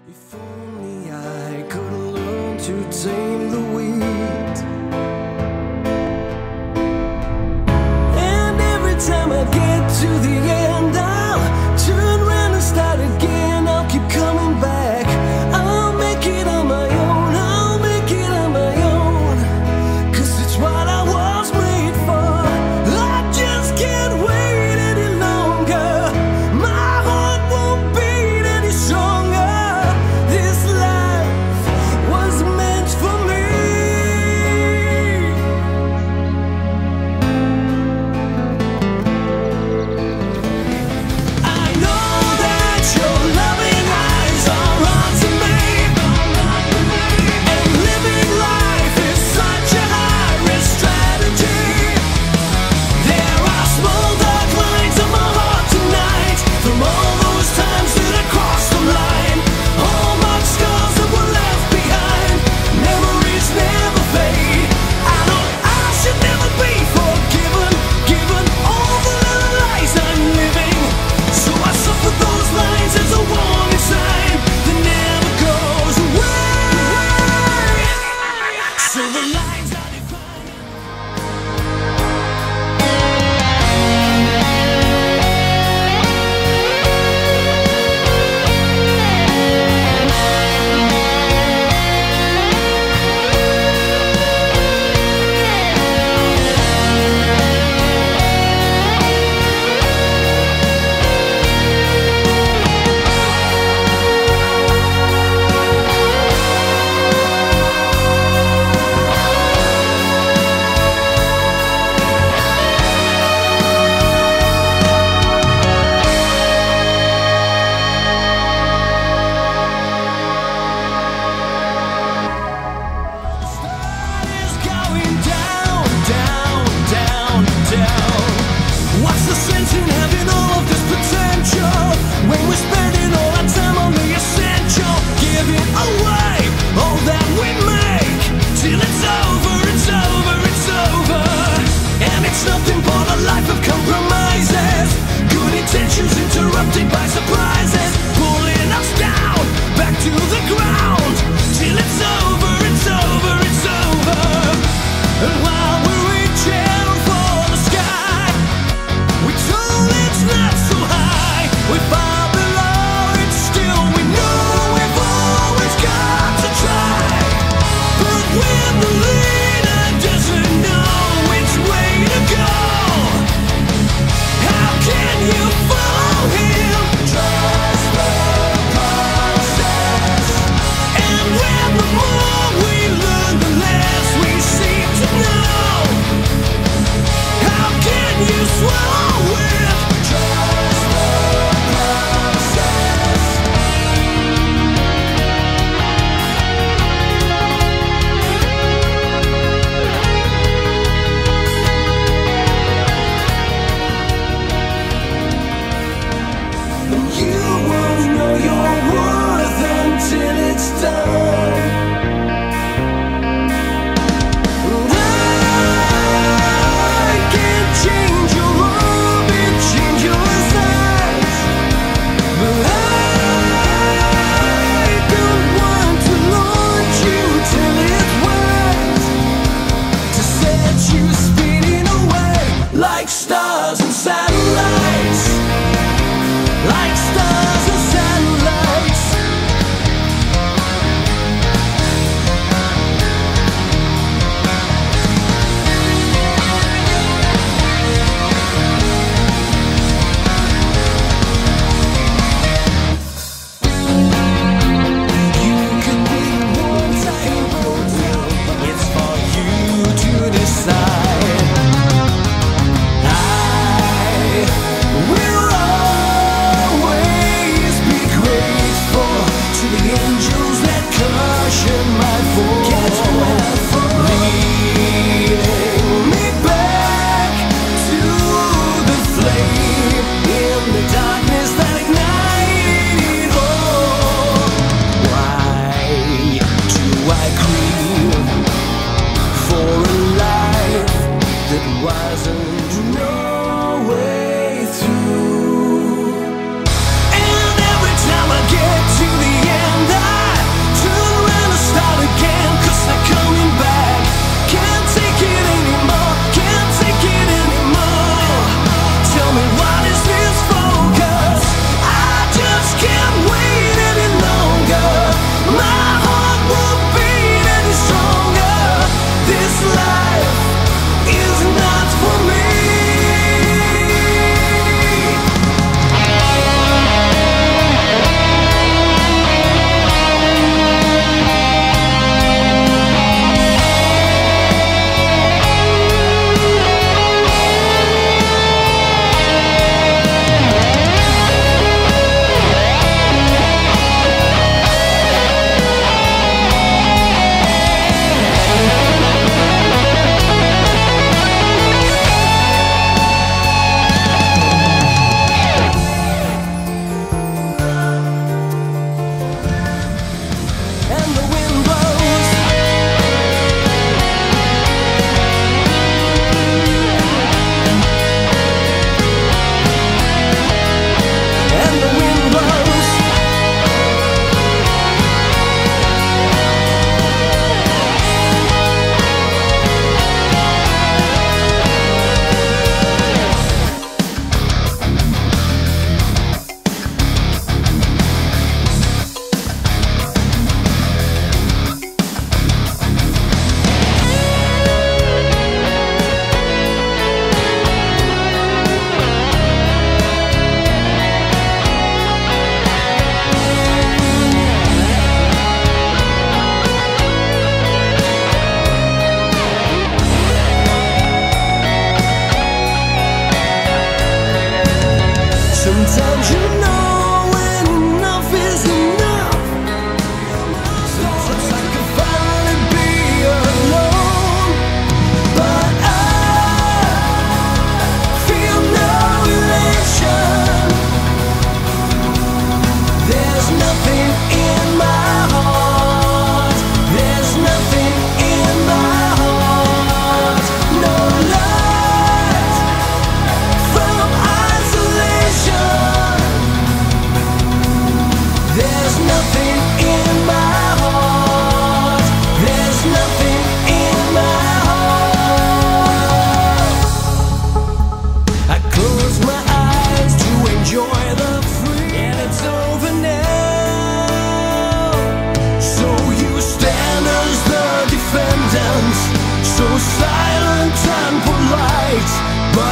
If only I could learn to tame the weeds. And every time I get to the end, I'll turn around and start again. I'll keep coming back. I'll make it on my own. I'll make it on my own. 'Cause it's what I was made for. I just can't wait any longer. My heart won't beat any stronger. This life was meant for me.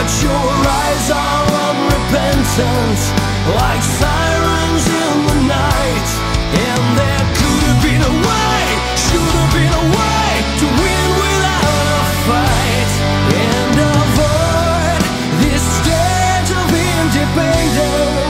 but your eyes are unrepentant, like sirens in the night. And there could have been a way, should have been a way to win without a fight, and avoid this stage of independence.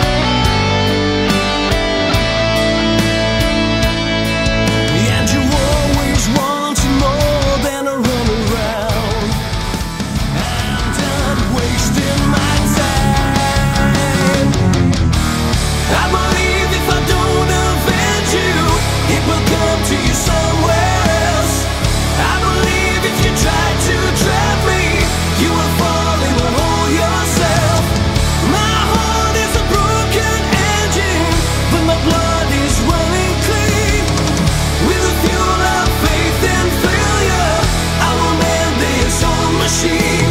And you always want more than a run around, and I'm wasting my time. I believe if I don't avenge you, it will come to you somewhere else. I believe if you try to trap me, you will fall in the hole yourself. My heart is a broken engine, but my blood is running clean. With the fuel of faith and failure, I will mend this old machine.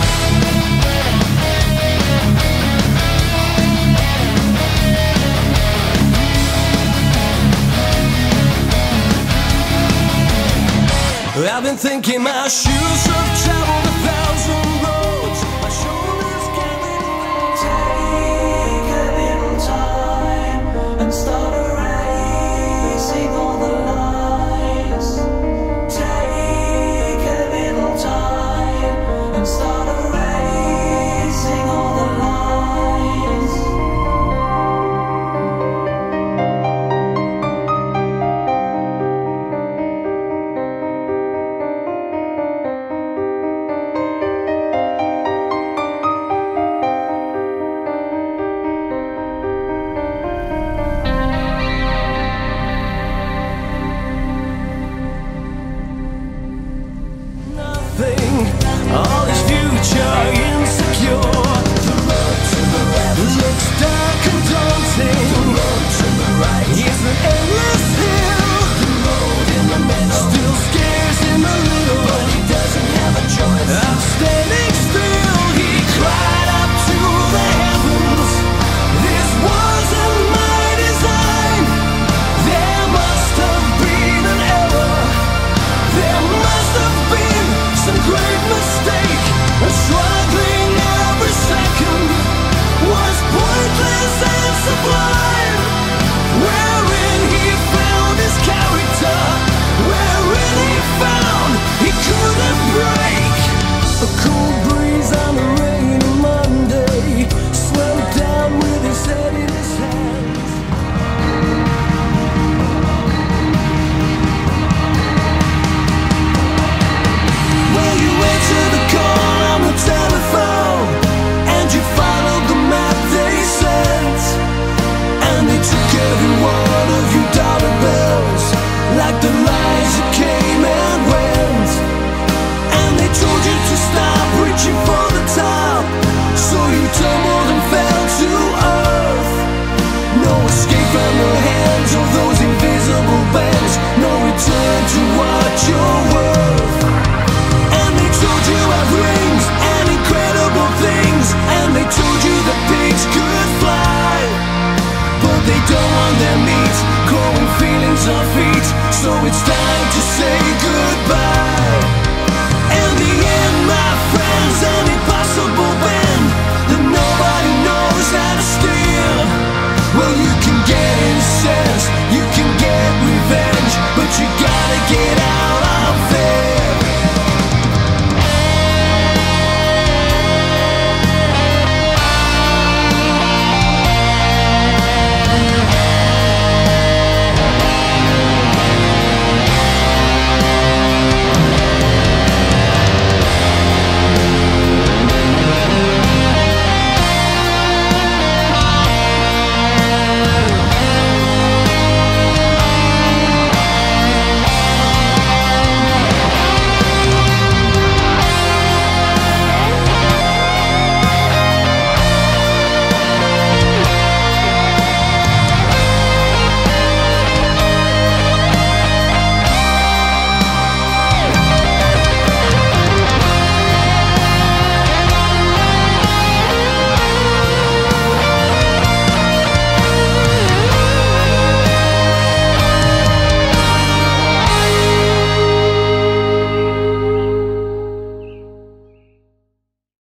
I've been thinking my shoes have traveled 1,000 roads. My shoulders getting old. Take a little time and start erasing all the lies. Take a little time and start erasing all the lies. All is future insecure. The road to the left looks dark and daunting. The road to the right is an endless hill. The road in the middle still scares him a little, but he doesn't have a choice. I'm standing still. He cried up to the heavens, this wasn't my design. There must have been an error. There must have been some great mistake, and struggling every second was pointless and sublime. Wherein he found his character, wherein he found he couldn't break. A cool breeze on a rainy Monday slowed down with his head in his hands. Well, you answered the call on the telephone, and you followed the map they sent, and they took every one of your dollar bills, like the lies that came and went. And they told you to stop reaching for the top, so you tumbled and fell to earth. No escape from the hands of those invisible bands, no return to what you're worth. And they told you of rings and incredible things, and they told you that pigs could fly, but they don't want their meat, growing feelings of feet. So it's time to say